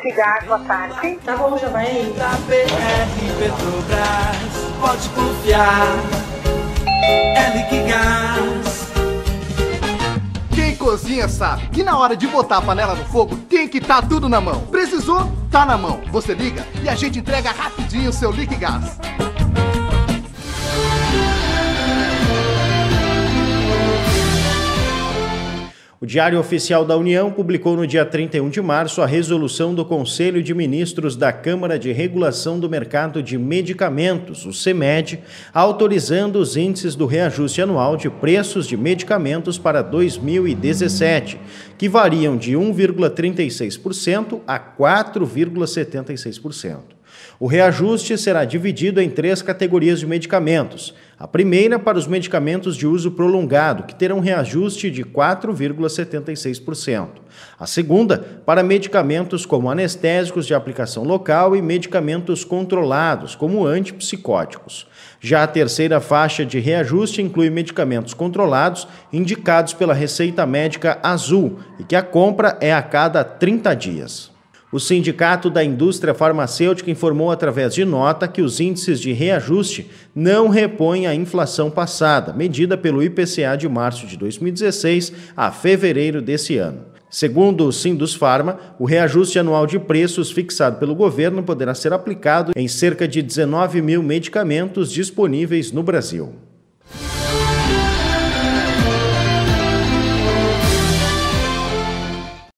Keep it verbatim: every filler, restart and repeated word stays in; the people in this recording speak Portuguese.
Liquigás, boa tarde. Tá bom, já vai aí. Da B R Petrobras, pode confiar, é Liquigás. Quem cozinha sabe que na hora de botar a panela no fogo tem que estar tudo na mão. Precisou? Tá na mão. Você liga e a gente entrega rapidinho o seu Liquigás. O Diário Oficial da União publicou no dia trinta e um de março a resolução do Conselho de Ministros da Câmara de Regulação do Mercado de Medicamentos, o CEMED, autorizando os índices do reajuste anual de preços de medicamentos para dois mil e dezessete, que variam de um vírgula trinta e seis por cento a quatro vírgula setenta e seis por cento. O reajuste será dividido em três categorias de medicamentos. A primeira para os medicamentos de uso prolongado, que terão reajuste de quatro vírgula setenta e seis por cento. A segunda para medicamentos como anestésicos de aplicação local e medicamentos controlados, como antipsicóticos. Já a terceira faixa de reajuste inclui medicamentos controlados indicados pela Receita Médica Azul e que a compra é a cada trinta dias. O Sindicato da Indústria Farmacêutica informou através de nota que os índices de reajuste não repõem a inflação passada, medida pelo I P C A de março de dois mil e dezesseis a fevereiro desse ano. Segundo o Sindusfarma, o reajuste anual de preços fixado pelo governo poderá ser aplicado em cerca de dezenove mil medicamentos disponíveis no Brasil.